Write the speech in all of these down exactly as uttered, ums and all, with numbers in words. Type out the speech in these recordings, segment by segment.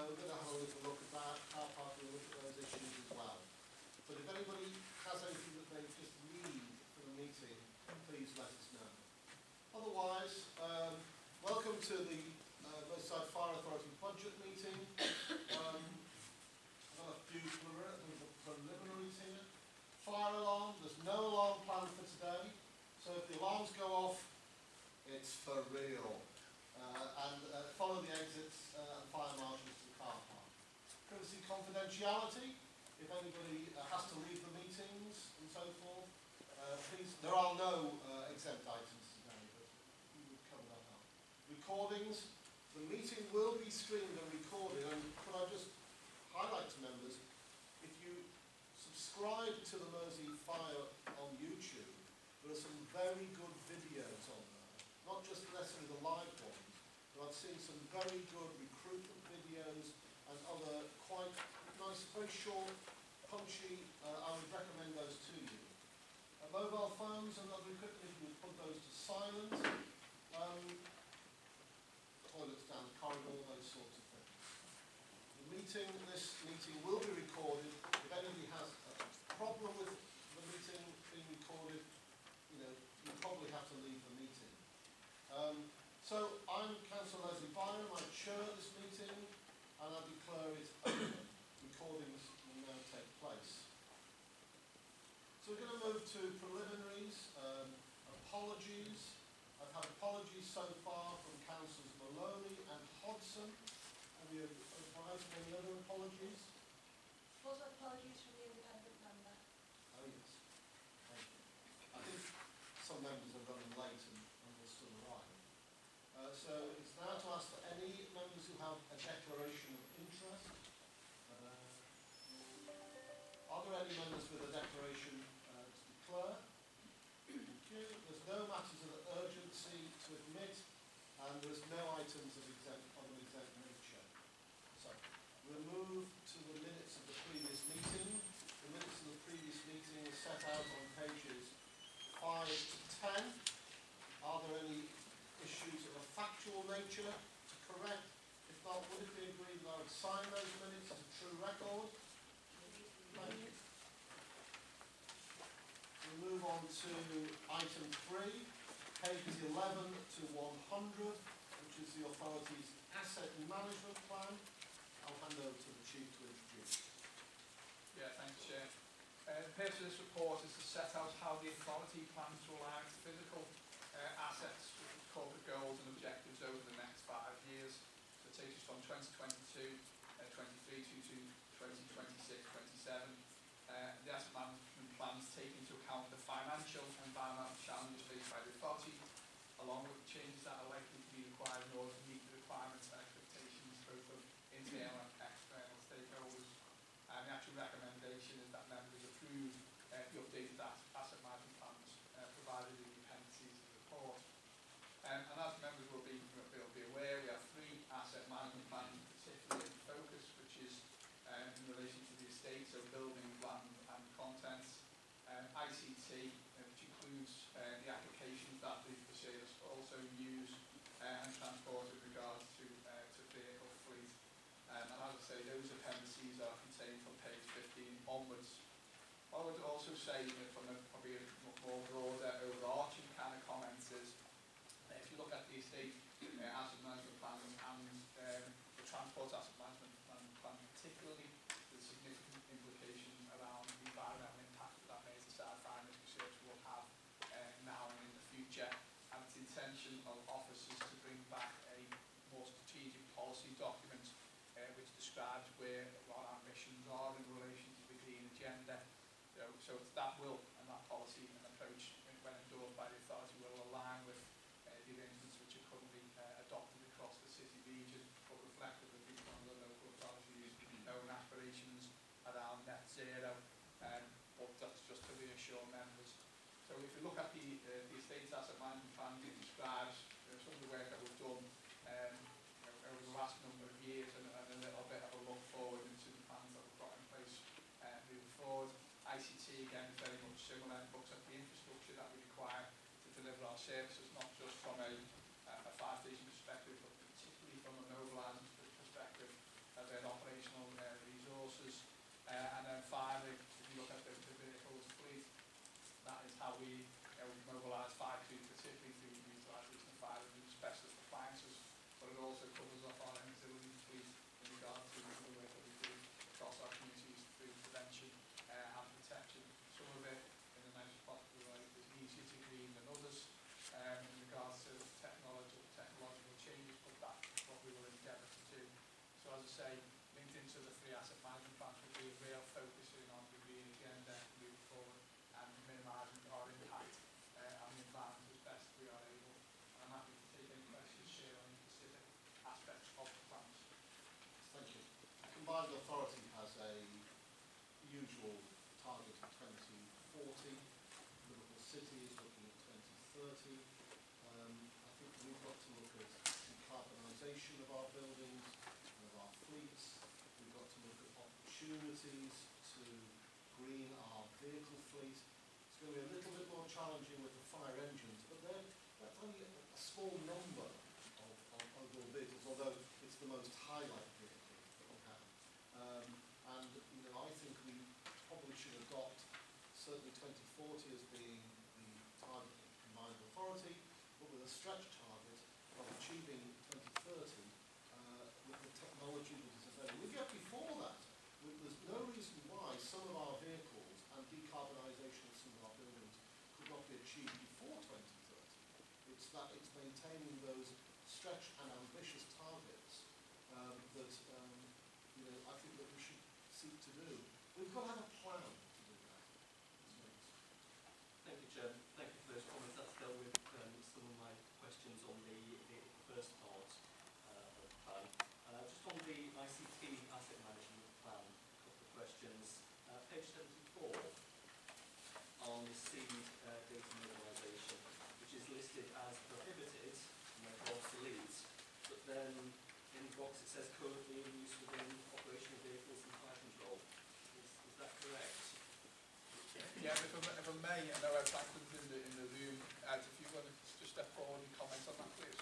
we're going to have a little look at that, our part will look at those issues as well. But if anybody has anything that they just need for the meeting, please let us know. Otherwise, um, welcome to the uh, Merseyside Fire Authority budget meeting. Um, I've got a few preliminaries here. Fire alarm, there's no alarm planned for today, so if the alarms go off, it's for real. Uh, and uh, follow the exits uh, and fire marshals to the car park. Privacy confidentiality, if anybody uh, has to leave the meetings and so forth, uh, please, there are no uh, exempt items today, but we would cover that up. Recordings, the meeting will be streamed and recorded, and could I just highlight to members, if you subscribe to the Mersey Fire on YouTube, there are some very good videos on there, not just necessarily the live ones, but I've seen some very good recruitment videos and other quite nice, very short, punchy. uh, I would recommend those to you. Uh, mobile phones and other equipment, you would put those to silent. Um, toilets down the corridor, those sorts of things. The meeting, this meeting will be recorded. If anybody has a problem with the meeting being recorded, you know, you probably have to leave the meeting. Um, so I'm Councillor Leslie Byram, I chair this meeting, and I declare it open. Recordings will now take place. So we're going to move to preliminaries. Um, apologies. I've had apologies so far from Councillors Maloney and Hodson. Have you advised any other apologies? Also apologies from the independent member. Oh yes. Thank you. I think some members are running late and, and will still arrive. Uh, so it's now to ask for any members who have a declaration of interest. Uh, are there any members with a declaration uh, to declare? Thank you. There's no matters of urgency to admit, and there's no items of, exempt, of an exempt nature. So we'll move to the minutes of the previous meeting. The minutes of the previous meeting are set out on pages five to ten. Are there any issues of a factual nature to correct? If not, would it be agreed that I would sign those minutes as a true record? Thank you. We move on to item three, pages eleven to one hundred, which is the authority's asset management plan. I'll hand over to the Chief to introduce. Yeah, thanks, Chair. Uh, the purpose of this report is to set out how the authority plans to align physical uh, assets with corporate goals and objectives over the next five years. So it takes us from twenty twenty-two, uh, twenty-three to, to twenty twenty-six, twenty-seven. Uh, the asset management plans take into account the financial and environmental challenges faced by the authority, along with the changes that are likely to be required in order to meet the requirements and expectations both of internal and external stakeholders. And the actual recommendation is that members approve uh, the updated asset management plans uh, provided in the appendices of the report. Um, and as members will be, will be aware, we have three asset management plans particularly in focus, which is um, in relation to the estate, so building, land and contents, um, I C T, uh, which includes uh, the applications that the procedures also use, uh, and transport with regards to, uh, to vehicle fleet. Um, and as I say, those appendices are contained from page fifteen onwards. What I would also say, you know, from a probably a more broader overarching kind of comments is, uh, if you look at the estate uh, asset management plan and um, the transport asset management plan, plan particularly, the significant implications around the environmental impact that Merseyside Fire Research will have uh, now and in the future, and its intention of officers to bring back a more strategic policy document uh, which describes where what our missions are in relation to the green agenda. So, so it's that will and that policy and approach, when endorsed by the authority, will align with uh, the arrangements which are currently uh, adopted across the city region, but reflective of each one of the local authorities' own aspirations around net zero. Um, but that's just to reassure members. So if you look at the, uh, the estate asset management plan, it describes uh, some of the work that we've done um, you know, over the last number of years, and, and a little bit of a look forward into the plans that we've got in place uh, moving forward. I C T, again, is very much similar. It looks at the infrastructure that we require to deliver our services, not just from a, uh, a fire station perspective, but particularly from an mobilising perspective, as an Uh, and then finally, if you look at the, the vehicles fleet, that is how we, you know, we mobilise fire crews, particularly through the utilisation of fire and specialist appliances, but it also covers off our auxiliary fleet in regard to the work that we do across our communities through prevention uh, and protection. Some of it, in a nice positive way, is easier to green than others um, in regards to technological, technological changes, but that's what we will endeavour to do. So as I say, linked into the three asset management plans will be a real focusing on the green agenda moving forward and minimising our impact uh, on the environment as best we are able. And I'm happy to take any questions, share on any specific aspects of the plans. Thank you. Combined Authority has a usual target of twenty forty. Liverpool City is looking at twenty thirty. Um, I think we've got to look at decarbonisation of our buildings and of our fleets. We've got to look at opportunities to green our vehicle fleet. It's going to be a little bit more challenging with the fire engines, but they're, that's only a, a small number of, of overall vehicles, although it's the most highlight vehicle that we have. Um, and, you know, I think we probably should adopt certainly twenty forty as being the target of the Combined Authority, but with a stretch target of achieving twenty thirty uh, with the technology that is available. We get before that. We, there's no reason why some of our vehicles and decarbonisation of some of our buildings could not be achieved before twenty thirty. It's that it's maintaining those stretch and ambitious targets um, that um, you know I think that we should seek to do. We've got to have a plan to do that. Thank you, Chair. Thank you for those comments. That's dealt with um, some of my questions on the, the first part uh, of the plan. Uh, just on the I C T asset management plan, a couple of questions. Uh, page seventy-four on the seed uh, data mobilisation, which is listed as prohibited and therefore obsolete, but then in the box it says currently in use within operational vehicles and fire control. Is, is that correct? Yeah, if I, if I may, I know Ed Franklin's in the, in the room. Ed, if you want to just step forward and comment on that, please.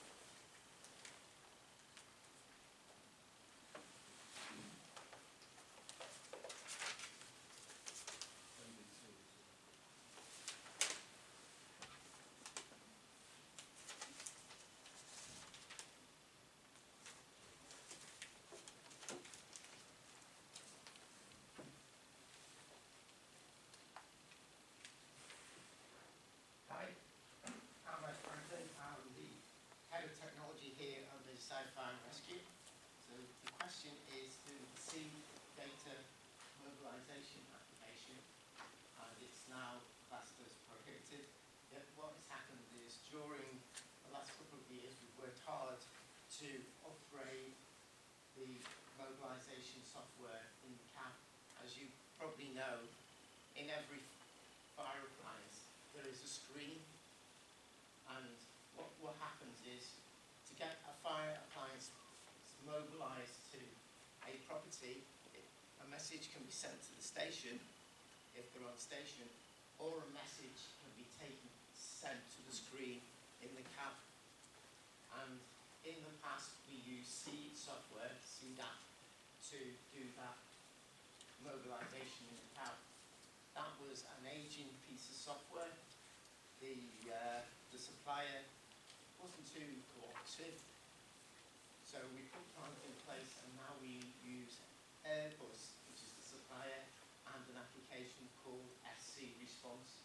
Hi, I'm Ed Franklin. I'm the head of technology here at Merseyside Fire and Rescue. So the question is to the seed data mobilisation application, and it's now classed as prohibited. Yet what has happened is during the last couple of years we've worked hard to upgrade the mobilisation software in the cab. As you probably know, in every fire appliance there is a screen, and what, what happens is to get a fire appliance mobilised to a property, it, a message can be sent to the station if they're on station, or a message can be taken sent to the screen in the cab. And in the past we used Seed software, Seed app, to do that mobilisation in the cab. That was an aging piece of software. The, uh, the supplier wasn't too cooperative, so we put plans in place, and now we use Airbus, which is the supplier, and an application called S C Response.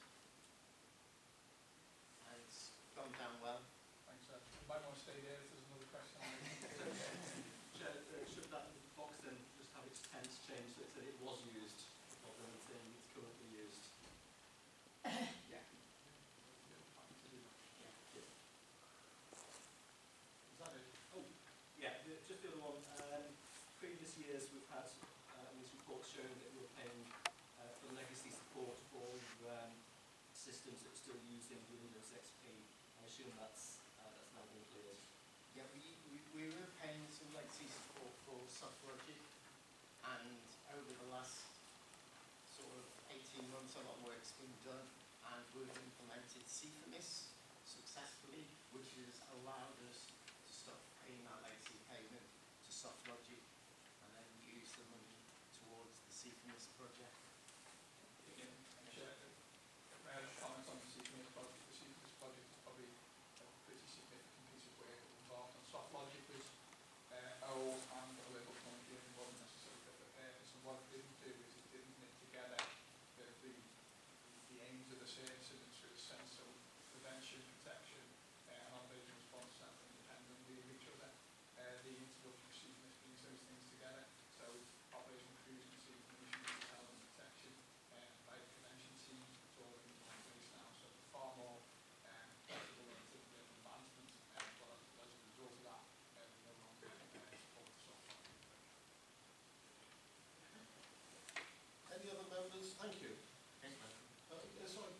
And it's gone down well. Thanks, Ed. You might want to stay there if there's another question. Chair, uh, should that box then just have its tense changed so it said it was used, rather than saying it's currently used? Yeah. Is that it? Oh, Yeah, the, just the other one. Um, previous years we've had uh, these reports showing that we're paying uh, for legacy support for um, systems that are still using Windows X P. I assume that's uh, that's now been cleared. Yeah, we, we, we were paying some legacy support for SoftLogic, and over the last sort of eighteen months a lot of work's been done, and we've implemented C F M I S successfully, which has allowed us to stop paying that legacy payment to SoftLogic and then use the money towards the C see from this project? Again, Chair, may I just comment on the C P M project? The C P M project is probably a pretty significant piece of work involved, and Soft Logic was uh, old and a little clunky and wasn't necessarily fit for purpose. And what it didn't do is it didn't knit together the, the, the aims of the service in its sense of prevention, protection, uh, and operational response center independently of each other. Uh, the introduction of C P M brings those things together. So operational cruise and safety missions, health and protection, uh, fire prevention teams, it's all in one place now. So it's far more um, flexible and typical advancement. Uh, but as, as a result of that, uh, we no longer uh, support the soft logic approach. Any other members? Thank you. Yes, ma'am. Uh, yeah, sorry.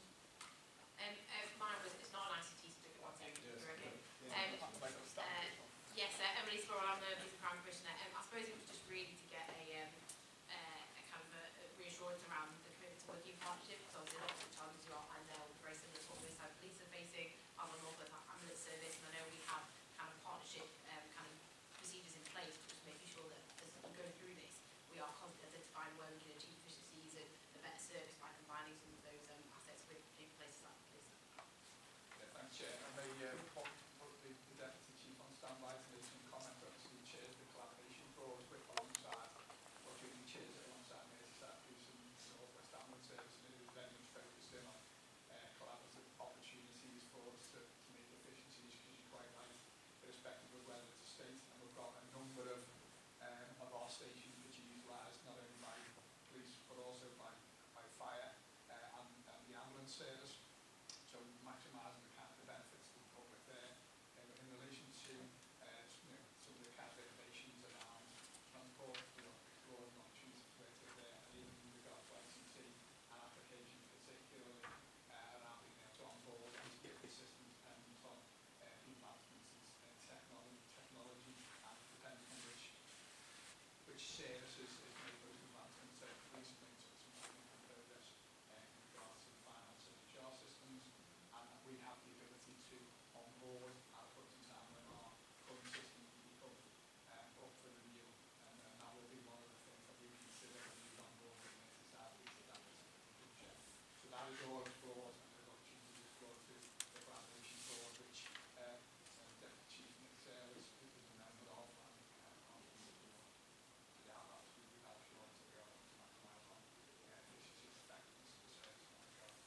Um, uh, mine was, it's not an I C T certificate, one second, Yes, you're okay. yeah. Um, uh, yes, uh, Emily Sproul, I'm the Business Crime Commissioner. Um, I suppose it was just really to get a, um, uh, a kind of a, a reassurance around the commitment to working in partnership, because obviously lots of the challenges you are, I know, very similar to what Merseyside Police are facing, as a North West Ambulance Service, and I know we have kind of partnership um, kind of procedures in place, but just making sure that as we go through this, we are constantly identifying where we can achieve efficiencies and a better service by combining some of those um, assets with places like police. Yeah, thanks, Chair. I may uh, put, put the, the Deputy Chief on standby to make some comment on the chairs the collaboration forums with alongside, or during the chairs alongside Merseyside through some North West Ambulance Service, and it is very much focused in on uh, collaborative opportunities for us to, to make efficiencies, because you're quite right, irrespective of whether it's a state, and we've got a number of um, of our stations which are utilised not only by police but also by, by fire uh, and, and the ambulance service. So maximising the kind of the benefits to the public there. Uh, in relation to uh, you know, some of the kind of innovations around transport, we are exploring options to work with there, and even with regard to I C T and application, particularly uh, around being able to onboard into different systems dependent on uh, the advancements in uh, technology, technology and depending on which which services is made those advancements. So police have made some significant progress uh, in regards to the finance and H R systems, and we have the ability to onboard at a point in time when our current systems become um, up for review, and, and that will be one of the things that we consider when we onboard the Merseyside Police that is infrastructure. So that is all explored, and there's opportunities explored through the collaboration board, which uh, uh, Deputy Chief Nick Sale is, is a member of, and uh, our board. Yeah, absolutely, that's sure to be able to maximise on uh, efficiency and effectiveness of the service in that regard.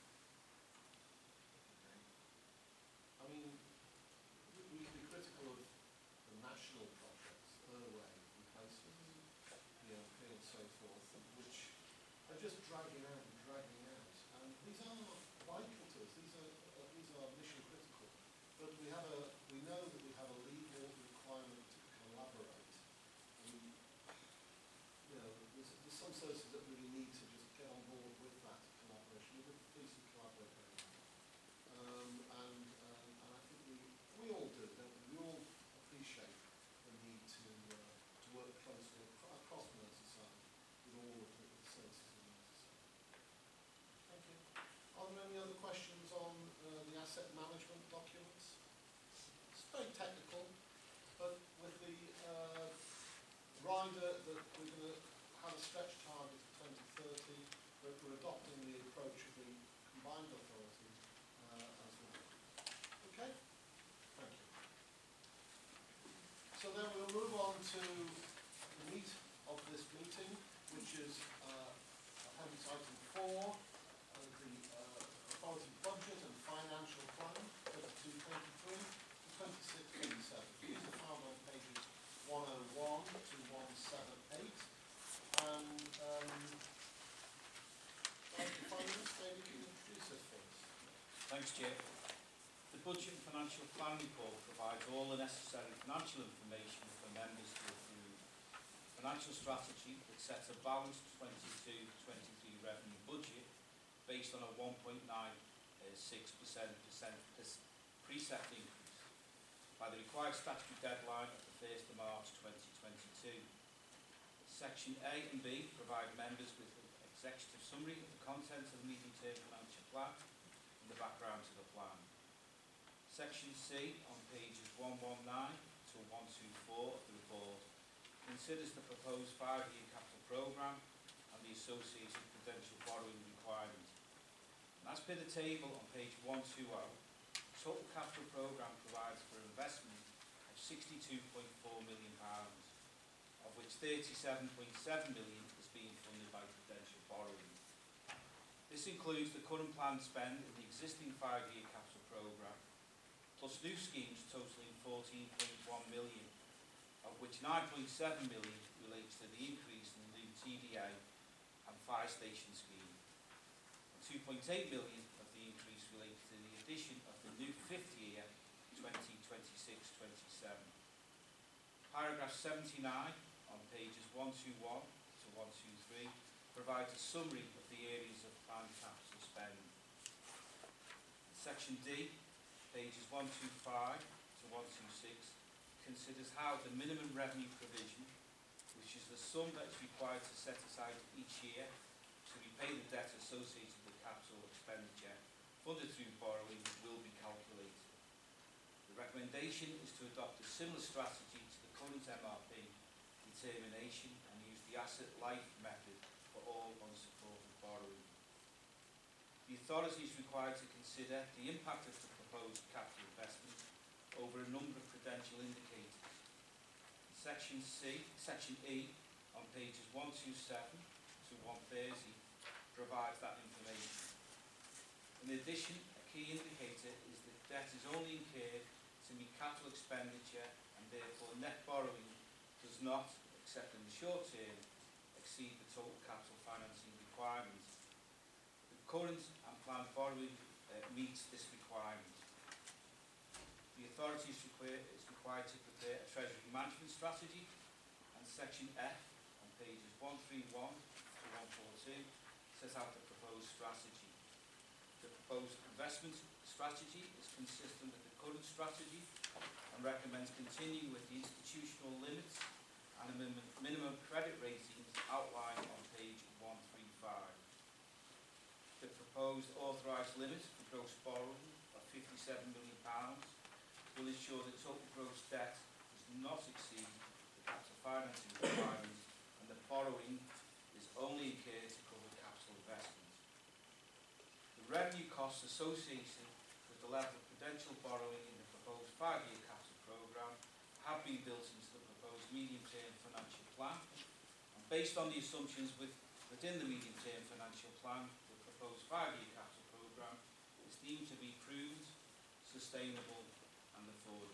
I mean, we we can be critical of the national projects, Irway, replacements, P M P and so forth, which are just dragging out and dragging out. And these are vital to us, these are, uh, these are mission critical. But we have a, we know that we have a legal requirement to collaborate. And, you know, there's, there's some services that really need to just get on board with that collaboration. With the police who collaborate very well. Um, and, um, and I think we, we all do, don't we? We all appreciate the need to, uh, to work closely acro- across Merseyside with all of the, the services in Merseyside. Thank you. Are there any other questions on uh, the asset management documents? It's very technical, but with the uh, rider that we're going to have a stretch target of twenty thirty, but we're adopting the approach of the combined authority uh, as well. Okay? Thank you. So then we'll move on to the meat of this meeting, which is uh, appendix item four, uh, the uh, authority budget and financial plan, twenty-two twenty-three to twenty-six twenty-seven. These are found on pages one oh one to one seventy-eight. And um, Director of Finance, David, can you introduce this for us? Thanks, Chair. The Budget and Financial Plan report provides all the necessary financial information for members to approve financial strategy that sets a balanced twenty-two twenty-three revenue budget based on a one point nine six percent preset increase by the required statutory deadline of the first of March twenty twenty-two. Section A and B provide members with an executive summary of the content of the medium-term financial plan and the background to the plan. Section C on pages one nineteen to one twenty-four of the report considers the proposed five-year capital programme and the the associated prudential borrowing requirement. And as per the table on page one twenty, the total capital programme provides for investment of sixty-two point four million pounds, of which thirty-seven point seven million pounds is being funded by prudential borrowing. This includes the current planned spend in the existing five-year capital programme, plus new schemes totalling fourteen point one million pounds, of which nine point seven million pounds relates to the increase in the new T D A and fire station scheme, and two point eight million pounds of the increase relates to the addition of the new fifth year twenty twenty-six twenty-seven. Paragraph seventy-nine on pages one twenty-one to one twenty-three provides a summary of the areas of planned capital spend. Section D, pages one twenty-five to one twenty-six, considers how the minimum revenue provision, which is the sum that is required to set aside each year to repay the debt associated with capital expenditure funded through borrowing, will be calculated. The recommendation is to adopt a similar strategy to the current M R P determination and use the asset life method for all unsupported borrowing. The authority is required to consider the impact of the proposed capital investment over a number of prudential indicators. Section C, Section E on pages one twenty-seven to one thirty provides that information. In addition, a key indicator is that debt is only incurred to meet capital expenditure, and therefore net borrowing does not, except in the short term, exceed the total capital financing requirement. The current and planned borrowing uh, meets this requirement. The authority is required, is required to prepare a treasury management strategy, and Section F on pages one thirty-one to one forty-two sets out the proposed strategy. The proposed investment strategy is consistent with the current strategy and recommends continuing with the institutional limits and the minimum, minimum credit ratings outlined on page one thirty-five. The proposed authorised limit for gross borrowing of fifty-seven million pounds will ensure that total gross debt does not exceed the capital financing requirement, and the borrowing is only incurred to cover capital investment. The revenue costs associated with the level of prudential borrowing in the proposed five-year capital programme have been built into the proposed medium-term financial plan, and based on the assumptions with, within the medium-term financial plan, the proposed five-year capital programme is deemed to be prudent, sustainable and affordable.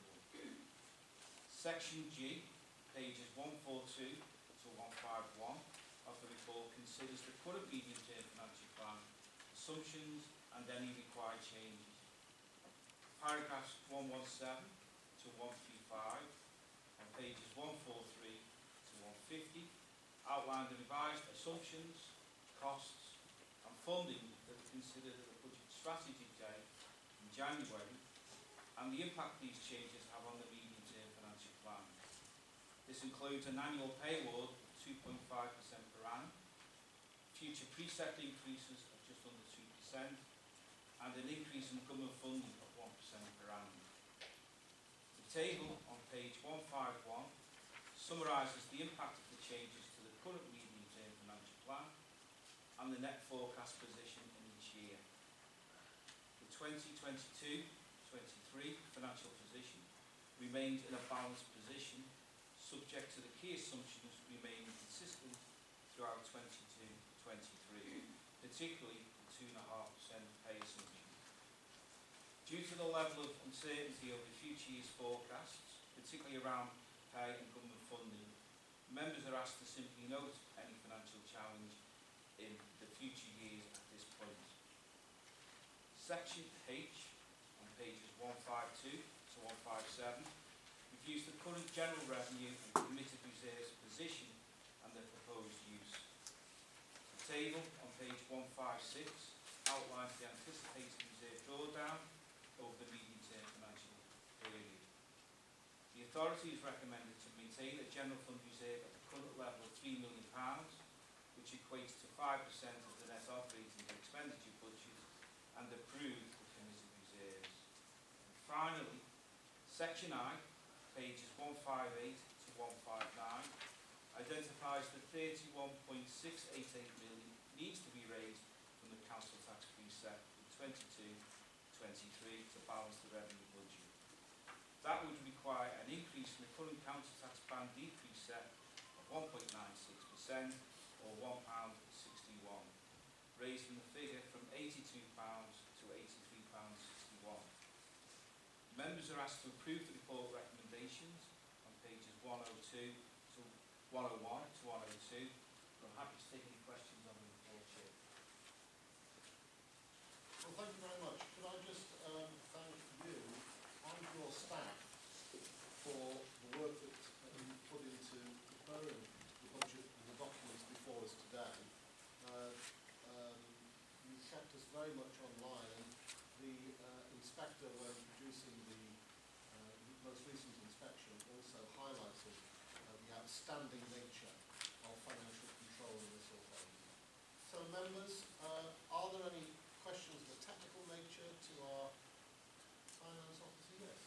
Section G, pages one forty-two to one fifty-one of the report considers the current medium-term financial plan, assumptions and any required changes. Paragraphs one seventeen to one thirty-five on pages one forty-three to one fifty outline the revised assumptions, costs and funding that were considered at the budget strategy day in January, and the impact these changes have on the medium-term financial plan. This includes an annual pay award of two point five percent per annum, future preset increases of just under two percent, and an increase in government funding of one percent per annum. The table on page one fifty-one summarises the impact of the changes to the current medium-term financial plan and the net forecast position in each year. The twenty twenty-two twenty-three financial position remains in a balanced position, subject to the key assumptions remaining consistent throughout twenty-two twenty-three, particularly the two point five percent pay assumption. Due to the level of uncertainty over the future year's forecasts, particularly around pay and government funding, members are asked to simply note any financial challenge in the future years at this point. Section H on pages one fifty-two to one fifty-seven reviews the current general revenue and committed reserves position and their proposed use. The table on page one fifty-six outlines the anticipated reserve drawdown over the medium-term financial period. The authority is recommended to maintain a general fund reserve at the current level of three million pounds, which equates to five percent of the net operating expenditure budget, and approve the committed reserves. And finally, Section I, pages one fifty-eight to one fifty-nine, identifies that thirty-one point six eight eight million needs to be raised from the council tax preset in twenty-two twenty-three to balance the revenue budget. That would require an increase in the current council tax band decrease set of one point nine six percent or one pound sixty-one, raising the figure from eighty-two pounds to eighty-three pounds sixty-one. Members are asked to approve the report recommendations on pages one oh two to one oh one to one oh two. I'm happy to take any questions on the report, Chair. Well, thank you very much. Could I just um, thank you and your staff for the work that uh, you put into preparing the budget and the documents before us today. Uh, um, you kept us very much online, and the uh, inspector, when producing the uh, most recent inspection, also highlighted uh, the outstanding nature of financial control in this authority. So, members, uh, are there any questions of a technical nature to our finance officer? Yes.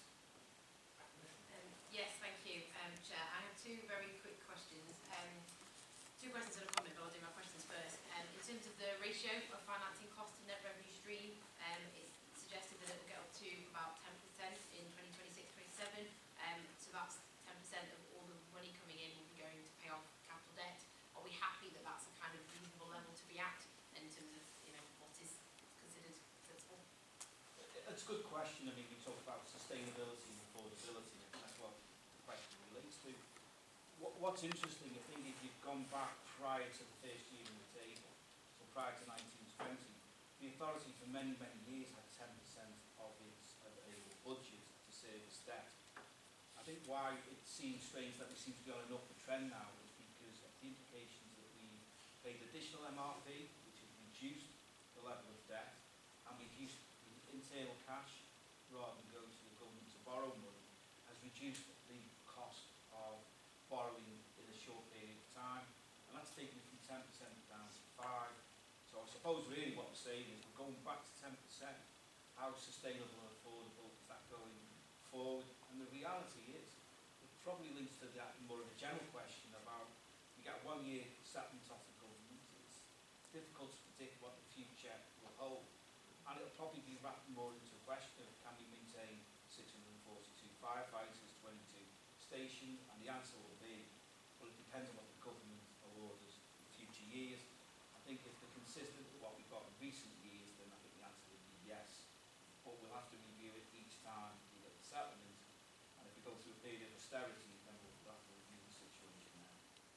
Um, yes, thank you, um, Chair. I have two very quick questions. Um, two questions and a comment, but I'll do my questions first. Um, in terms of the ratio of financing cost to net revenue stream, um, it's suggested that it will get up to about ten percent in twenty twenty-six twenty-seven. Um, so that's ten percent of all the money coming in will be going to pay off capital debt. Are we happy that that's a kind of reasonable level to be at in terms of, you know, what is considered sensible? It's a good question. I mean, we talk about sustainability and affordability, and that's what the question relates to. What, what's interesting, I think, if you've gone back prior to the first year in the table, so prior to nineteen twenty, the authority for many, many years had ten percent of its available budget to service debt. I think why it seems strange that we seem to be on an upward trend now is because of the implications that we paid additional M R P, which has reduced the level of debt, and we've used the internal cash rather than go to the government to borrow money, has reduced the cost of borrowing in a short period of time, and that's taken it from ten percent down to five. So I suppose really what we're saying is we're going back to ten percent. How sustainable and affordable is that going forward? And the reality is, it probably links to that more of a general question about, we get one year settlement off the government. It's difficult to predict what the future will hold. And it'll probably be wrapped more into a question of, can we maintain six hundred forty-two firefighters, twenty-two stations? And the answer will be, well, it depends on what the government awards us in future years. I think if they're consistent with what we've got in recent years, then I think the answer would be yes. But we'll have to review it each time we get the settlement. And if we go through a period of austerity, then we'll have to review the situation now.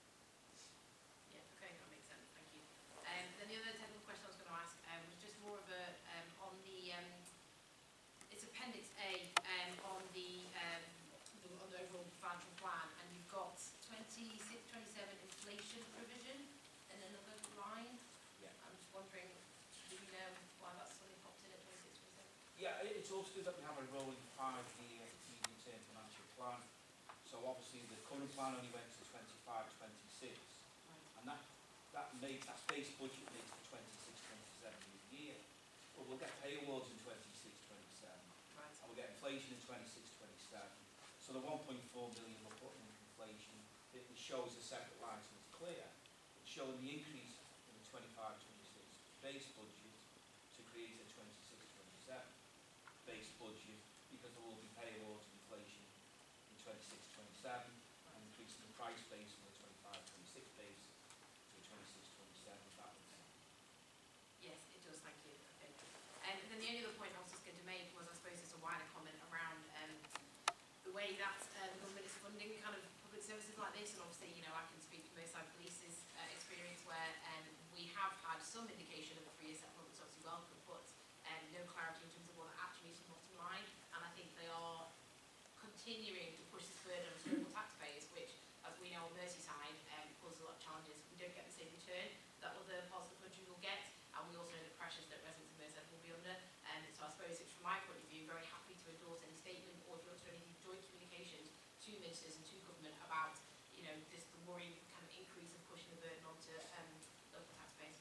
Yeah, okay, that makes sense, thank you. Um, then the other technical question I was going to ask um, was just more of a, um, on the, um, it's Appendix A, um, on the, um, the, on the overall financial plan, and you've got twenty-six twenty-seven inflation provision, and another line. Yeah. I'm just wondering, do we know why that's suddenly popped in at twenty-six twenty-seven? Yeah, it- it's also good that we have a rolling five-year medium-term financial plan. So obviously the current plan only went to twenty-five twenty-six, Right. and that that makes that base budget makes the twenty-six twenty-seven year. But we'll get pay awards in twenty-six twenty-seven, Right. and we'll get inflation in twenty-six twenty-seven. So the one point four million we're putting in inflation, it shows a separate line, so it's clear. It's showing the increase in the twenty-five twenty-six base budget to create a twenty-six twenty-seven base budget, because there will be pay awards and inflation in twenty-six twenty-seven, and increasing the price base from the twenty-five twenty-six base to twenty-six twenty-seven, if that makes sense. Yes, it does, thank you. Okay. Um, then the only other point I was just going to make was, I suppose, it's a wider comment around um, the way that uh, the government is funding kind of public services like this, and obviously, you know, I can speak from Merseyside Police's uh, experience where um, we have had some indication of a three-year settlement, which is obviously welcome, but um, no clarity in terms of what that actually means for the bottom line, and I think they are continuing to push this burden on local taxpayers, which, as we know on Merseyside, um, causes a lot of challenges. We don't get the same return that other parts of the country will get, and we also know the pressures that residents of Merseyside will be under. And um, so I suppose it's, from my point of view, very happy to endorse any statement or if you want to do any joint communications to ministers and to government about, you know, this the worrying kind of increase of pushing the burden onto um, local taxpayers.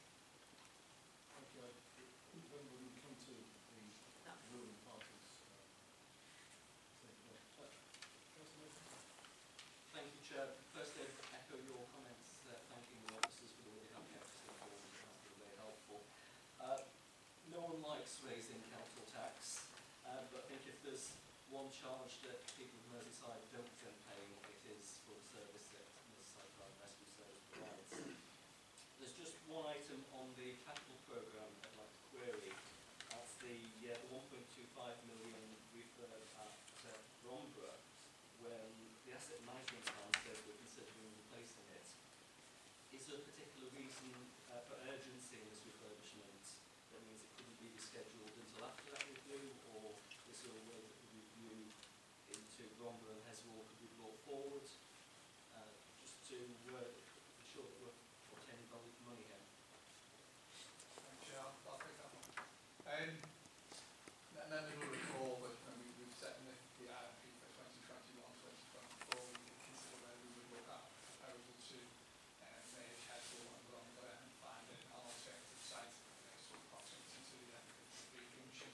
Thank you. When will we come to the No. ruling parties? Uh, thing? Yeah. Uh, Councillor Mason? Thank you, Chair. Firstly, I echo your comments one charge that people of Merseyside don't intend paying. It is for the service that Merseyside Fire and Rescue Service provides. There's just one item on the capital programme I'd like to query. That's the uh, one point two five million refurb at uh, Bromborough, when the asset management plan says we're considering replacing it. Is there a particular reason uh, for urgency in this refurbishment that means it couldn't be rescheduled until after that review, or is there a way that the review into Bromborough and Heswall could be brought forward, uh, just to uh, ensure that we're obtaining value for money here? Thanks, Chair. I'll, I'll take that one. Um, and then you'll recall that when we, we've set in the, the I R P for twenty twenty-one twenty twenty-four, we did consider whether we would look at a proposal to uh, merge Heswall and Bromborough and find an alternative site uh, sort of proximity to the uh, the junction.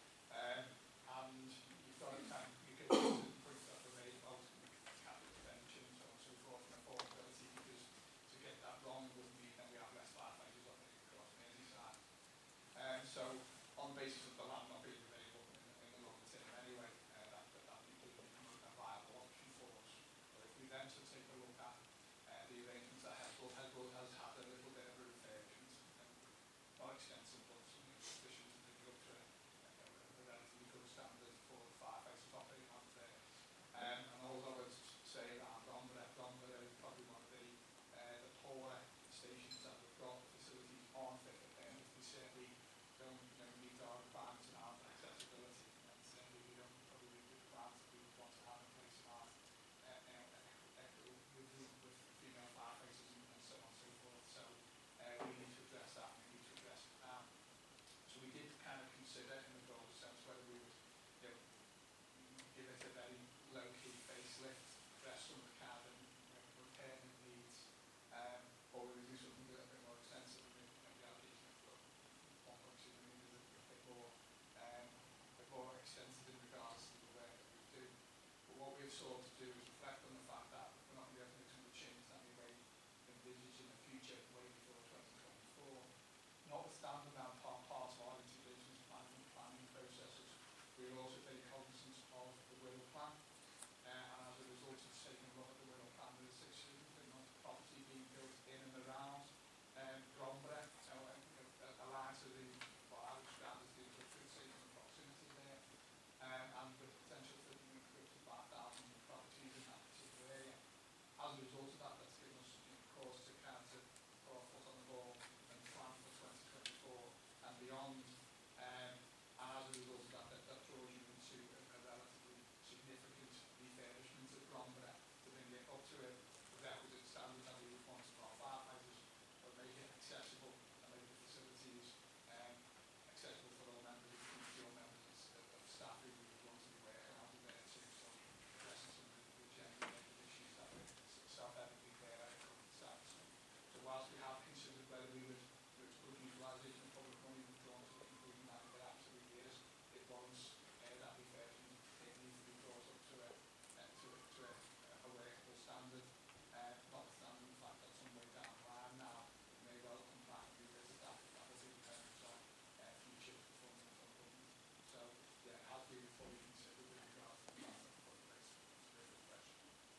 Um, and you've got to kind of, you can use the points that were made about capital expenditure and so on and so forth and affordability, because to get that wrong would mean that we have less firefighters operating across Merseyside. Um, so on the basis of the land not being available in, in the longer term anyway, uh, that, that, that became a viable option for us. But if we then to take a look at uh, the arrangements that Heswall, Heswall has had a little bit of a refurbishment, um, not extensive, but you know, sufficient to bring it up to a, a, a relatively good standard for the firefighters operating out there. Um, and all I would say around Bromborough, Bromborough is probably one of the, uh, the poorer stations that we've got. The facilities aren't fit for purpose. They certainly don't you know, meet our requirements around accessibility, and certainly we don't probably meet the requirements that we would want to have in place around uh, you know, equitable with, with female firefighters and, and so on and so forth. So uh, we need to address that, and we need to address it now. So we did kind of consider in the broader sense whether we would you know, give it a very low-key facelift, address some of the kind of you know, repairment needs, um, or we would do something a little bit more extensive. And you know, the allocation of one point two million is a, a bit more, um, a bit more extensive in regards to the work that we do. But what we've sought to do is reflect on the fact that we're not going to be able to make some of the changes that we may envisage in the future, way before twenty twenty-four. Notwithstanding that part, part of our integrations management planning processes, we will also take cognizance of the will plan, uh, and as a result of taking a look at the will plan, there is six significant amounts of property being built in and around um, Bromborough, so uh, you know, aligned to the what I would describe as the industrial safety and proximity there, um, and the potential for you know, up to five thousand properties in that particular area. As a result of that, that's given us you know, cause to kind of put our foot on the ball and plan for twenty twenty-four and beyond. Um, and as a result of that, that, that draws you into a, a relatively significant refurbishment of Bromborough to bring it up to a requisite standard that we would want for our firefighters, but make it accessible and make the facilities um, accessible for all members of the community, all members of, of staff who we would want to be working out of there too. So addressing some of the, the genuine issues that are self-evidently there at current sites. So, so whilst we have considered whether we would do a good utilisation of public money, we've drawn to the conclusion that if it absolutely is, it warrants uh, that refurbishment. It needs to be brought up to a, uh, to a, to a, a workable standard, uh, notwithstanding the fact that some way down the line now, we may well come back and revisit that if that will be dependent on uh, future performance of government. So, yeah, it has been fully considered with regards to the plans that we've put in place. That's a very good question.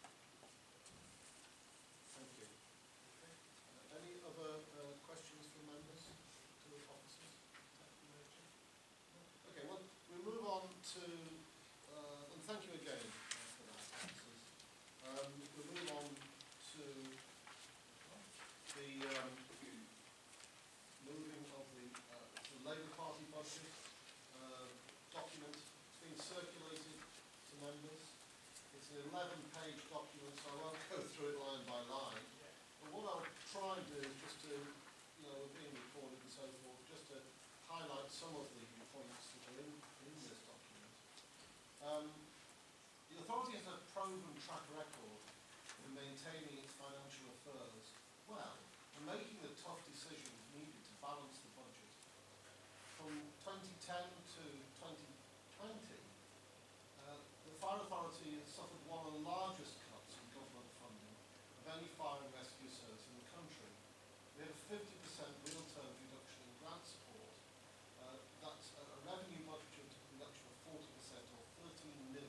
Thank you. Okay. Uh, any other uh, questions from members to the officers? No? Okay, well, we move on to, uh, and thank you again uh, for that, officers. Um, we move on to the um, moving of the, uh, the Labour Party budget uh, document. It's been circulated to members. It's an eleven page document, so I won't go through it line by line. But what I'll try and do is just to, you know, we're being recorded and so forth, just to highlight some of the points that are in, in this document. Um, the authority has a proven track record in maintaining its financial affairs well and making the tough decisions needed to balance the budget. From twenty ten to twenty twenty, uh, the Fire Authority has suffered one of the largest cuts in government funding of any fire and rescue service in the country. We had a fifty percent real terms reduction in grant support. Uh, that's a, a revenue budget reduction of forty percent or thirteen million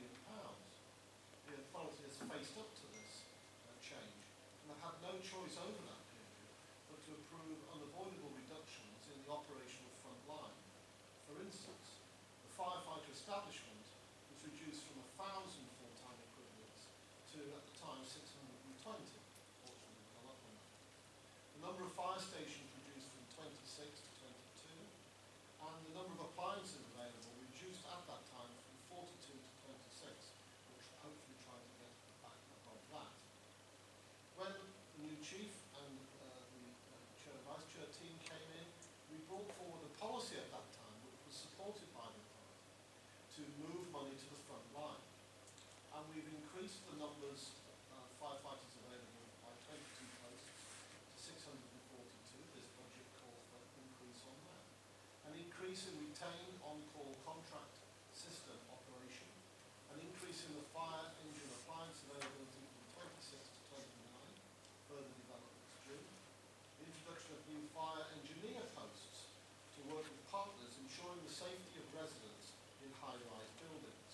establishment was reduced from one thousand full-time equivalents to, at the time, six hundred and twenty. Fortunately, we've gone up on that. The number of fire stations reduced from twenty-six to twenty-two, and the number of appliances available reduced at that time from forty-two to twenty-six. We'll tr hopefully try to get back above that. When the new chief and uh, the uh, chair and vice chair team came in, we brought forward a policy at that time, which was supported by the authority, to move money to the front line. And we've increased the numbers of uh, firefighters available by twenty-two posts to six hundred and forty-two. This budget calls for an increase on that. An increase in retained on-call contract system operation. An increase in the fire engine appliance availability from twenty-six to twenty-nine. Further developments due. The introduction of new fire engineer posts to work with partners ensuring the safety of residents in high-rise buildings.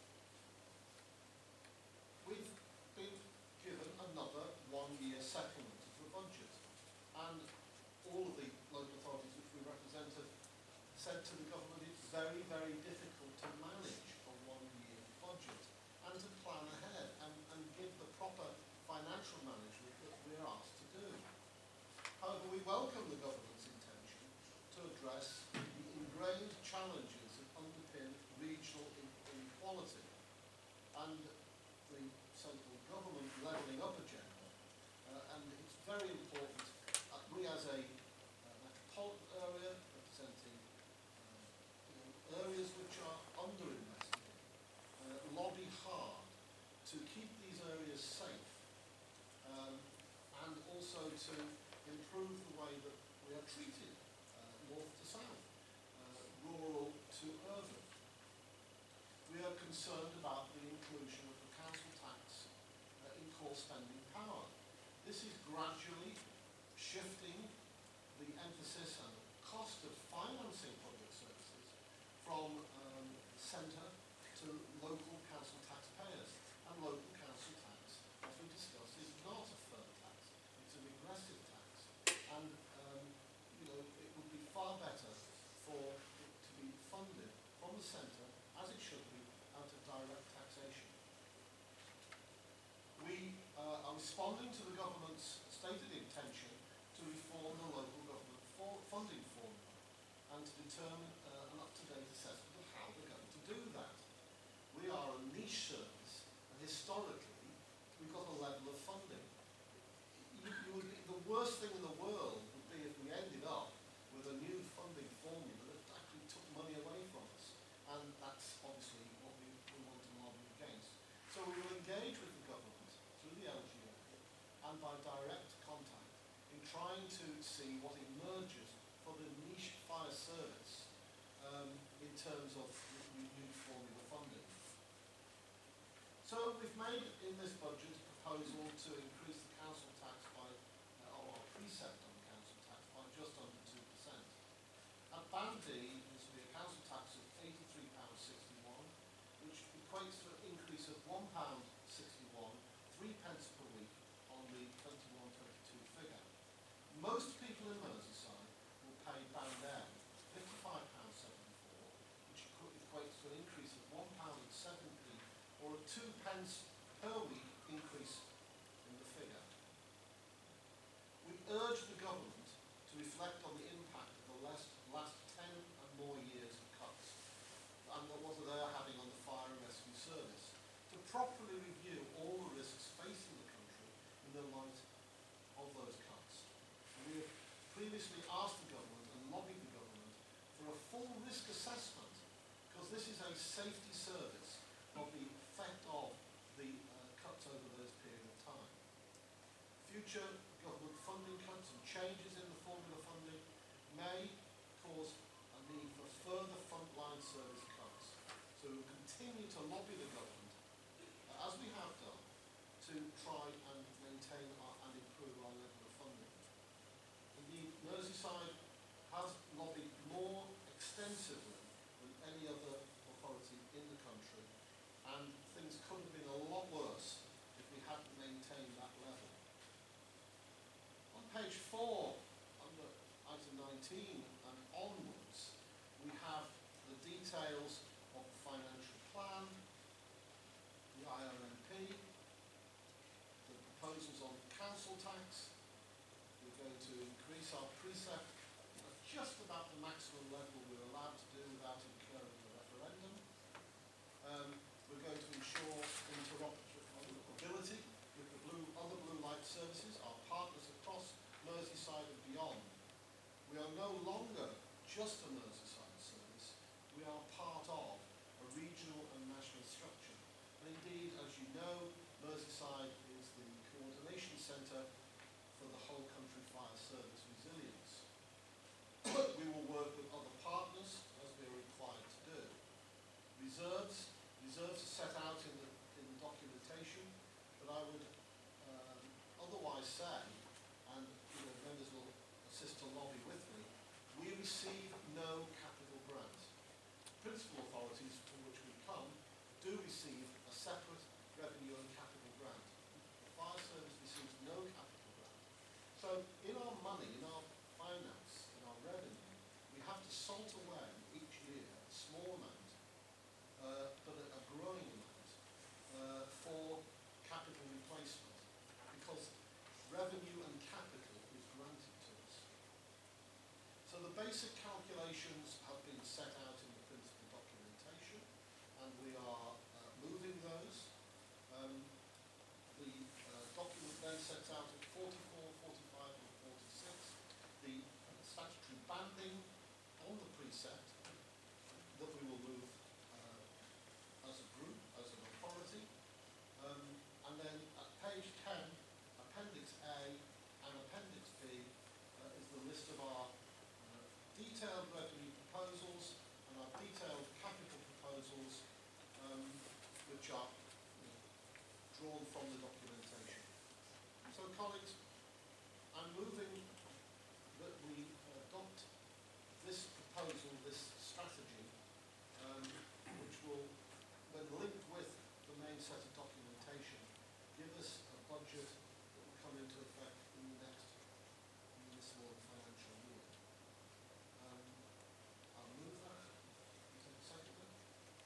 We've been given another one-year settlement of the budget, and all of the local authorities which we represented said to the government it's very, very difficult to manage a one-year budget and to plan ahead and, and give the proper financial management that we're asked to do. However, we welcome the government's intention to address the ingrained challenges that underpin regional inequality and the central government levelling up agenda. Uh, and it's very important that we as a uh, metropolitan area representing uh, you know, areas which are underinvested in, uh, lobby hard to keep these areas safe um, and also to improve the way that we are treated, uh, north to south, uh, rural to urban. We are concerned about the inclusion of the council tax uh, in core spending power. This is gradually shifting the emphasis and the cost of financing public services from um, centre to local council taxpayers. And local council tax, as we discussed, is not a firm tax, it's a regressive tax. And um, you know, it would be far better for it to be funded from the centre, as it should be, out of direct taxation. We uh, are responding to the government's stated intention to reform the local government for funding formula and to determine uh, an up-to-date assessment of how they're going to do that. We are a niche service, and historically, we've got a level of funding. You, you would be, the worst thing in the world would be if we ended up with a new funding formula that actually took money away from us. And that's obviously what we, we want to lobby against. So we will engage with the government through the L G A and by direct contact in trying to see what emerges for the niche fire service um, in terms of the new formula funding. So we've made in this budget a proposal to increase the council tax by, uh, or a precept on the council tax by just under two percent. At Band D, this will be a council tax of eighty-three pounds sixty-one, which equates to an increase of one pound sixty-one, three pence per week on the twenty-one twenty-two figure. Most people in Merseyside will pay Band M fifty-five pounds seventy-four, which equates to an increase of one pound seven p or a two pence per week increase in the figure. We urge the government to reflect on the impact of the last, last ten and more years of cuts and what they're having on the fire and rescue service, to properly review all the risks facing the country in the light of those cuts. And we have previously asked the government and lobbied the government for a full risk assessment, because this is a safety service of the effect of the uh, cuts over those period of time. Future government funding cuts and changes in the formula funding may cause a need for further frontline service cuts. So we will continue to lobby the government, uh, as we have done, to try and maintain our, and improve our level of funding. Indeed, Merseyside has lobbied more extensively than any other authority in the country, and things could have been a lot worse if we hadn't maintained that level. On page four, under item nineteen and onwards, we have the details of the financial council tax. We're going to increase our precept at just about the maximum level we're allowed to do without incurring a referendum. Um, we're going to ensure interoperability with the blue, other blue light services, our partners across Merseyside and beyond. We are no longer just a Merseyside service, we are part of a regional and national structure. And indeed, as you know, Merseyside is the coordination centre for the whole country fire service resilience. We will work with other partners as we are required to do. Reserves, reserves are set out in the, in the documentation, but I would um, otherwise say, and you know, members will assist to lobby with me, we receive no capital grant. Principal authorities from which we come do receive a separate revenue and capital grant. The fire service receives no capital grant. So in our money, in our finance, in our revenue, we have to salt away each year a small amount, uh, but a, a growing amount, uh, for capital replacement, because revenue and capital is granted to us. So the basic calculations have been set out in the principal documentation, and we are uh, moving those. Um, the uh, document then sets out at forty-four, forty-five and forty-six the statutory banding on the precept that we will move uh, as a group, as an authority. Um, and then at page ten, Appendix A and Appendix B uh, is the list of our uh, detailed revenue proposals and our detailed capital proposals, um, which are you know, drawn from the documentation. So, colleagues, I'm moving that we adopt this proposal, this strategy, um, which will, when linked with the main set of documentation, give us a budget that will come into effect in the next municipal and financial year. Um, I'll move that. You take a second then?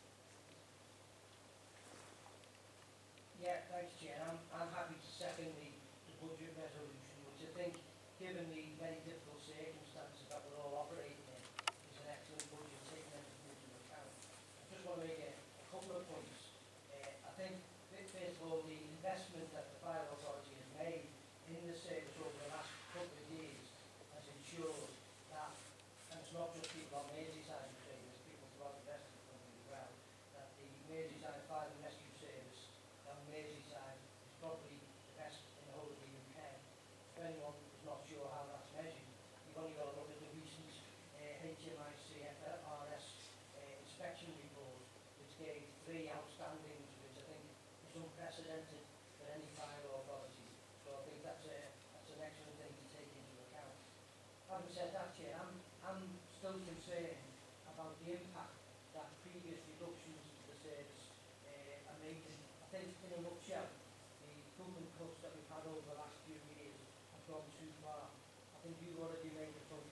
Yeah, thanks, Chair. I'm, I'm happy to second the, the budget resolution, which I think, given the very difficult circumstances that we're all operating in, is an excellent budget, taking everything into account. I just want to make a, a couple of points. Uh, I think, first of all, the investment that the Fire Authority has made in the service over the last couple of years has ensured that, and it's not just people on Merseyside who say this, people throughout the rest of the country as well, that the Merseyside Fire and Rescue Service down Merseyside is probably the best in the whole of the U K. If anyone is not sure how that's measured, you've only got to look at the recent uh, H M I C F R S uh, inspection report, which gave three outstandings, which I think is unprecedented for any fire authority. So I think that's, a, that's an excellent thing to take into account. Having said that, Chair, I'm, I'm still concerned about the impact that previous reductions to the service uh, are making. I think, in a nutshell, the government cuts that we've had over the last few years have gone too far. I think you've already made the point,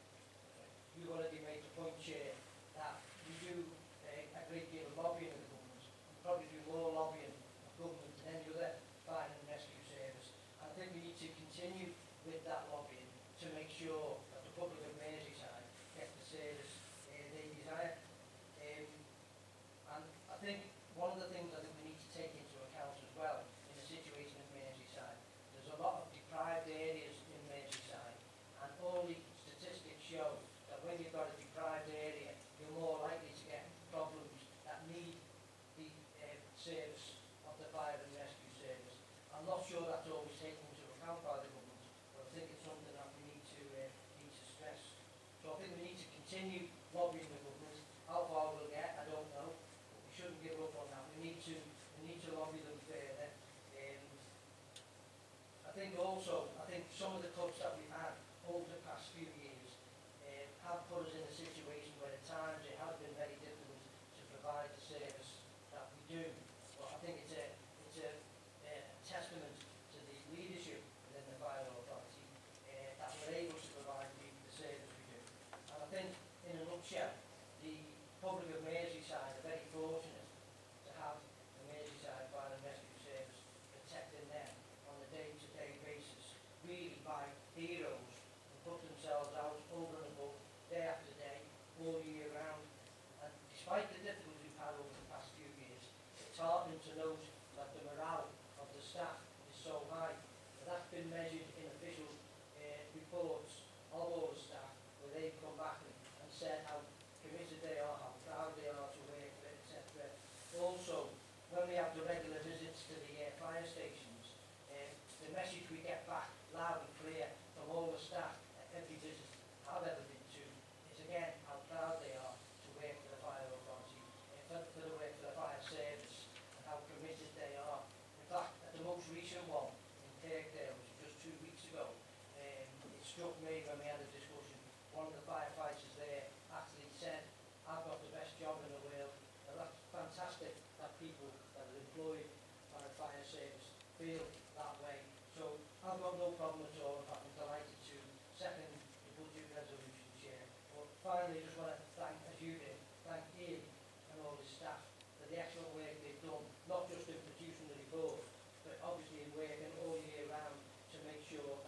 you've already made the point, Chair, that we do uh, a great deal of lobbying of the government, and probably do more lobbying of government than any other fire and rescue service. And I think we need to continue with that lobbying to make sure that the public of Merseyside get the service uh, they desire. Um, and I think one of the things I think we need to take into account as well in the situation in Merseyside, there's a lot of deprived areas in Merseyside, and all the statistics show that when you've got a deprived area, you're more likely to get problems that need the uh, service of the fire and rescue service. I'm not sure that's always taken into account by the government, but I think it's something that we need to uh, need to stress. So I think we need to continue lobbying the government. How far we'll get, I don't know, but we shouldn't give up on that. We need to we need to lobby them further. Um, I think also, I think some of the cuts that we've had over the past few years uh, have put us in a situation where at times it has been very difficult to provide the service that we do. But I think it's a it's a, a testament to the leadership within the Fire Authority uh, that we're able to provide the, the service we do. And I think, in a been measured in official uh, reports of all the staff, where they've come back and, and said how committed they are, how proud they are to work for it, et cetera. Also, when we have the regular visits to the uh, fire stations, uh, the message we get back loud and clear from all the staff at every visit I've ever been to is again how proud they are to work for the fire authority, uh, for, for the work for the fire service, and how committed they are. In fact, at the most recent one in Kirkdale, which was just two weeks ago, um, it struck me when we had a discussion, one of the firefighters there actually said, I've got the best job in the world. Now that's fantastic that people that are employed by the fire service feel that way. So I've got no problem at all. In fact, I'm delighted to second the budget resolution, Chair. But finally, just want to thank, as you did, thank Ian and all his staff for the excellent work they've done, not just in producing the report, but obviously in working all year round to make sure